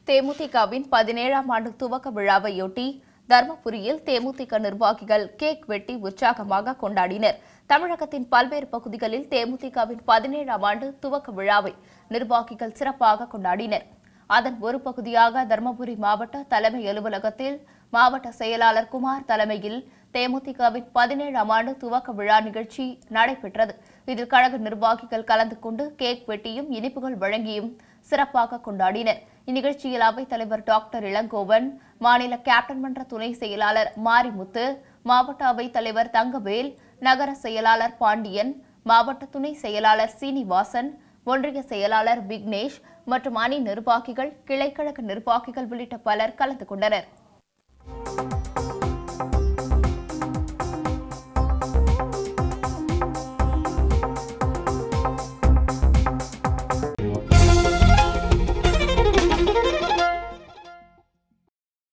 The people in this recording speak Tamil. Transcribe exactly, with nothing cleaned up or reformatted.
தேமுதிகவின் பதினேழாம் ஆண்டு துவக்க விழாவையொட்டி தர்மபுரியில் தேமுதிக நிர்வாகிகள் கேக் வெட்டி உற்சாகமாக கொண்டாடினர். தமிழகத்தின் பல்வேறு பகுதிகளில் தேமுதிகவின் பதினேழாம் ஆண்டு துவக்க விழாவை நிர்வாகிகள் சிறப்பாக கொண்டாடினர். அதன் ஒரு பகுதியாக தர்மபுரி மாவட்ட தலைமை அலுவலகத்தில் மாவட்ட செயலாளர் குமார் தலைமையில் தேமுதிகவின் பதினேழாம் ஆண்டு துவக்க விழா நிகழ்ச்சி நடைபெற்றது. இதில் கழக நிர்வாகிகள் கலந்து கொண்டு கேக் வெட்டியும் இனிப்புகள் வழங்கியும் சிறப்பாக கொண்டாடினர். இந்நிகழ்ச்சியில் அவைத் தலைவர் டாக்டர் இளங்கோவன், மாநில கேப்டன் மன்ற துணை செயலாளர் மாரிமுத்து, மாவட்ட அவைத் தலைவர் தங்கவேல், நகர செயலாளர் பாண்டியன், மாவட்ட துணை செயலாளர் சீனிவாசன், ஒன்றிய செயலாளர் விக்னேஷ் மற்றும் அணி நிர்வாகிகள், கிளைக்கழக நிர்வாகிகள் உள்ளிட்ட பலர் கலந்து கொண்டனர்.